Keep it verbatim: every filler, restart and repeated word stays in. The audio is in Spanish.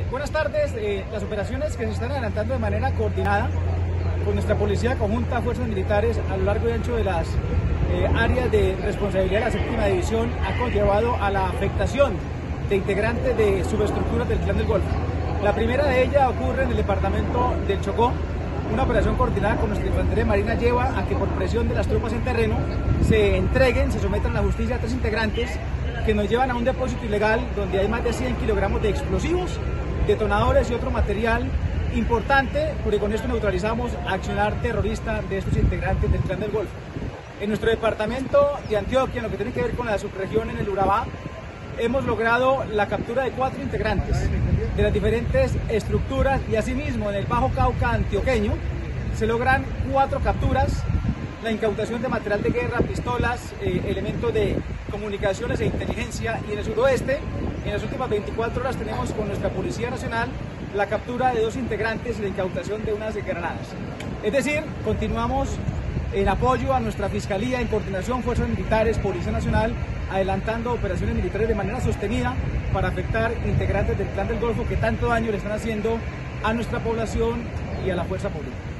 buenas tardes. Eh, las operaciones que se están adelantando de manera coordinada con nuestra Policía Conjunta, Fuerzas Militares a lo largo y ancho de las eh, áreas de responsabilidad de la séptima división ha conllevado a la afectación de integrantes de subestructuras del Clan del Golfo. La primera de ellas ocurre en el departamento del Chocó. Una operación coordinada con nuestra Infantería Marina lleva a que por presión de las tropas en terreno se entreguen, se sometan a la justicia a tres integrantes que nos llevan a un depósito ilegal donde hay más de cien kilogramos de explosivos, detonadores y otro material importante, porque con esto neutralizamos accionar terrorista de estos integrantes del Clan del Golfo. En nuestro departamento de Antioquia, en lo que tiene que ver con la subregión en el Urabá, hemos logrado la captura de cuatro integrantes de las diferentes estructuras y asimismo en el Bajo Cauca antioqueño se logran cuatro capturas, la incautación de material de guerra, pistolas, eh, elementos de comunicaciones e inteligencia, y en el suroeste, en las últimas veinticuatro horas tenemos con nuestra Policía Nacional la captura de dos integrantes y la incautación de unas granadas. Es decir, continuamos en apoyo a nuestra Fiscalía, en coordinación, Fuerzas Militares, Policía Nacional, adelantando operaciones militares de manera sostenida para afectar integrantes del Clan del Golfo que tanto daño le están haciendo a nuestra población y a la fuerza pública.